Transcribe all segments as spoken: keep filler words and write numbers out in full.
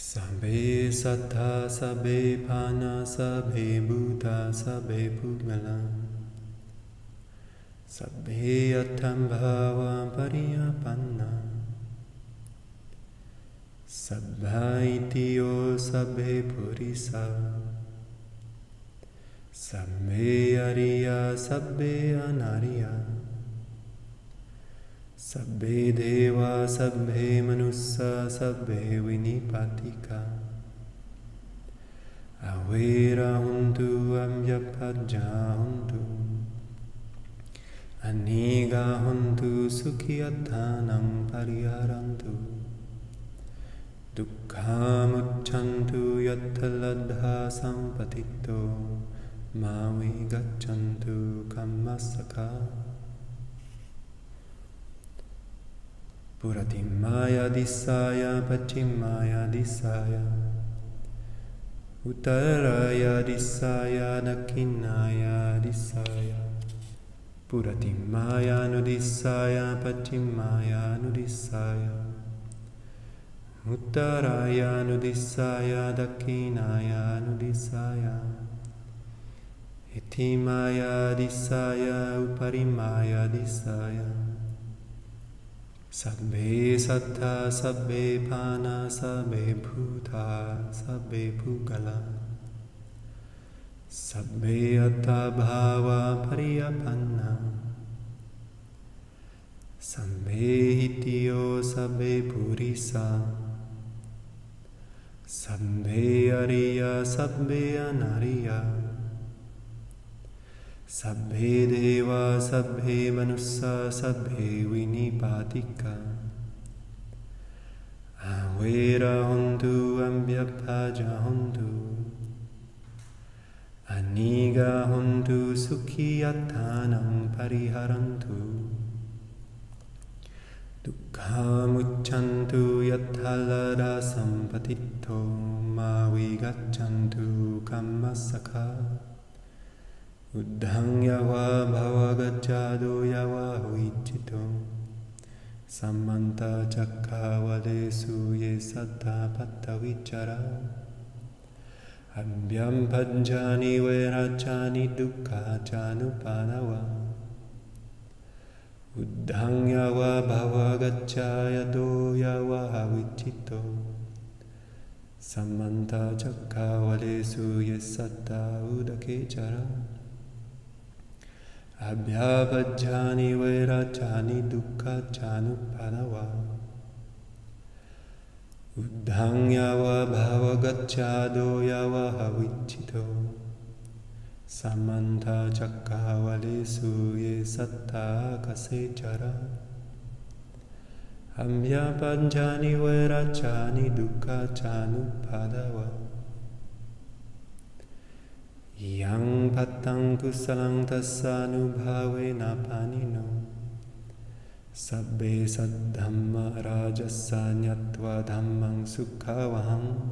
Sabbe sattha, sabbe pana, sabbe bhuta, sabbe pugala, sabbe attam bhava pariyapanna, sabbha itiyo sabbe purisa, sabbe ariya, sabbe anariya, sabbe deva, sabbe manussa, sabbe vinipatika, avera huntu, amyapajja huntu, aniga huntu, sukhiyatanam pariharantu, dukkhamucchantu, yattaladha sampatito, mavi gaccantu kammasaka. Puratimaya disaya, pachimaya disaya, uttaraya disaya, dakhinaya disaya, puratimaya nudisaya, pachimaya nudisaya, uttaraya nudisaya, dakhinaya nudisaya, itimaya disaya, uparimaya disaya. Sabbe sattha, sabbe pana, sabbe bhuta, sabbe pugala, sabbe atta bhava pariyapanna, sabbe hitiyo, sabbe purisa, sabbe ariya, sabbe anariya, sabbe deva, sabbe manussa, sabbe vinipatika, avera huntu, ambyappaja huntu, aniga huntu, sukhiyatanam pariharantu, dukkhamucchantu, yattalada sampatito, mavi gaccantu kammasaka. Uddhang yava bhavagacchado yava huichito, sammanta cakkhavale suye sattha patta vichara, abhyam pajjani vairacchani dukkha chanupadawa. Uddhang yava bhavagacchayado yava huichito, sammanta cakkhavale suye sattha udakechara, abhyapajjani vairacchani dukkha chanupadawa. Uddhang yava bhavagacchado yava havichito, samanta cakkhavale suye sattha kasechara, abhyapajjani vairacchani dukkha chanupadawa. Yang patang kusalang tasanubhavena panino, sabbe saddhamma rajassa nyatva dhammang sukhavaham,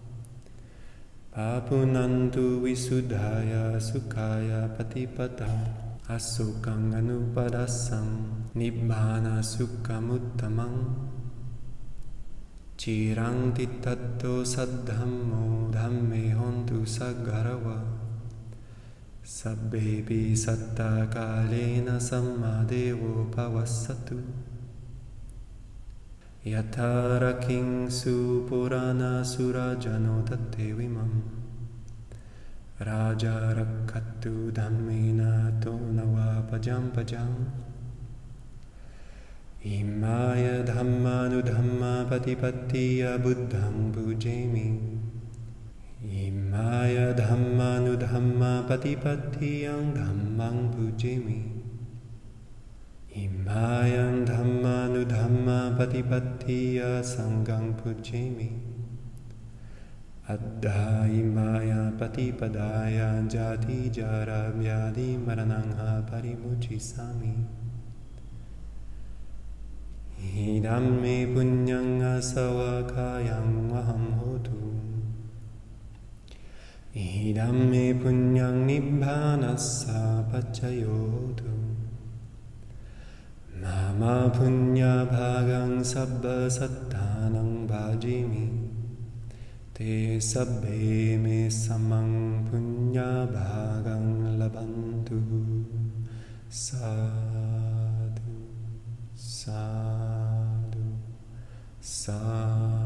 papunantu visuddhaya sukhaya patipata, asukang anupadassam nibbana sukhamuttamang, cirang tittatto saddhammo dhamme hontu saggarava, sabbepi satta kalena sammadevo pavassatu, yatara kingsu purana surajano tattevimam, raja rakkattu dhammena tonava pajam pajam, imaya dhammanu dhamma patipattiya buddham pujemi, imaya dhammanu dhamma patipattiyang dhammang pujemi, imayang dhammanu dhamma patipattiya sanghang pujemi, addha imaya patipadaya jati jara vyadi maranangha parimuchisami, idam me punyang asavakayang vaham hotu, idam me punyang nibbhanassa paccayotu, mama punya bhagang sabba sattanang bhajimi, te sabbe me samang punya bhagang labantu. Sadhu, sadhu, sadhu.